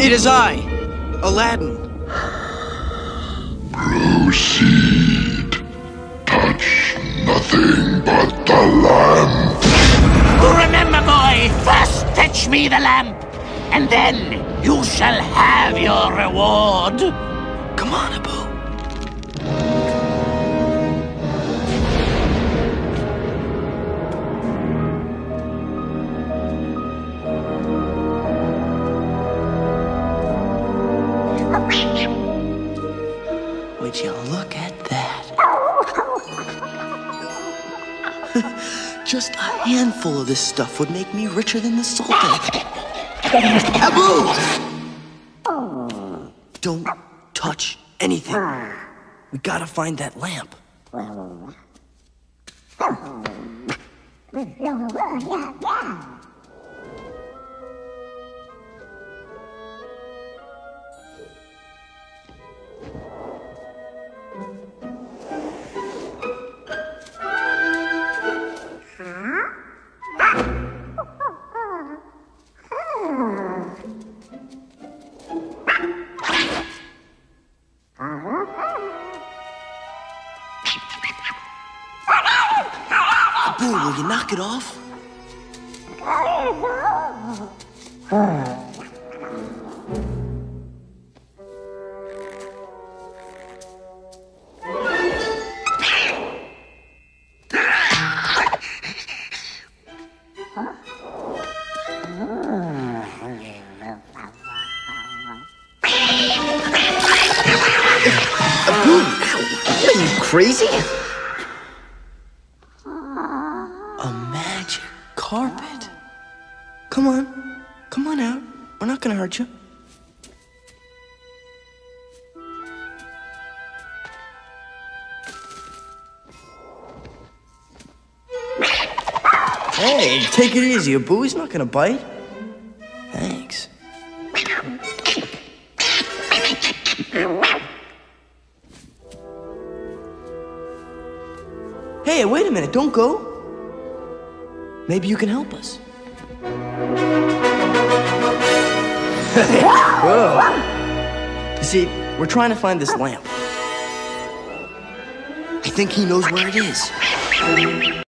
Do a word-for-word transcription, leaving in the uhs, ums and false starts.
It is I, Aladdin. Proceed. Touch nothing but the lamp. Remember, boy, first fetch me the lamp, and then you shall have your reward. Come on, Abu. Would you look at that? Just a handful of this stuff would make me richer than the Sultan. Abu! Don't touch anything. We gotta find that lamp. Abu, will you knock it off? Abu, are you crazy? A magic carpet. Come on. Come on out. We're not gonna hurt you. Hey, take it easy, Abu. He's not gonna bite. Thanks. Hey, wait a minute. Don't go. Maybe you can help us. Whoa. You see, we're trying to find this lamp. I think he knows where it is.